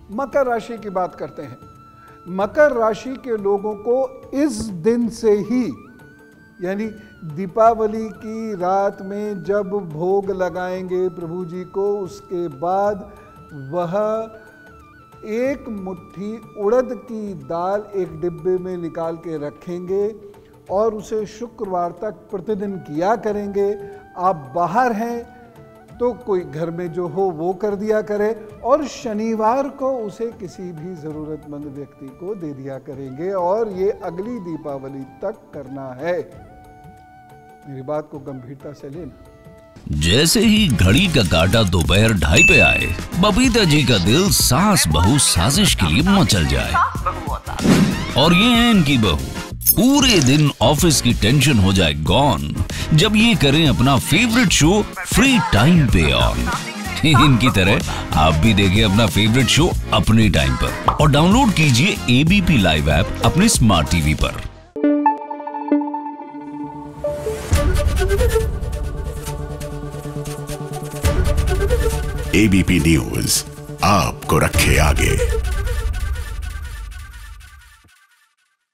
मकर राशि की बात करते हैं। मकर राशि के लोगों को इस दिन से ही, यानी दीपावली की रात में जब भोग लगाएंगे प्रभु जी को, उसके बाद वह एक मुट्ठी उड़द की दाल एक डिब्बे में निकाल के रखेंगे और उसे शुक्रवार तक प्रतिदिन किया करेंगे। आप बाहर हैं तो कोई घर में जो हो वो कर दिया करे, और शनिवार को उसे किसी भी ज़रूरतमंद व्यक्ति को दे दिया करेंगे, और ये अगली दीपावली तक करना है। मेरी बात को गंभीरता से लेना। जैसे ही घड़ी का काटा दोपहर 2:30 पे आए, बबीता जी का दिल सास बहू साजिश के लिए मचल जाए। और ये है इनकी बहू, पूरे दिन ऑफिस की टेंशन हो जाए गॉन जब ये करें अपना फेवरेट शो फ्री टाइम पे ऑन। इनकी तरह आप भी देखें अपना फेवरेट शो अपने टाइम पर और डाउनलोड कीजिए एबीपी लाइव ऐप अपने स्मार्ट टीवी पर। एबीपी न्यूज आपको रखे आगे।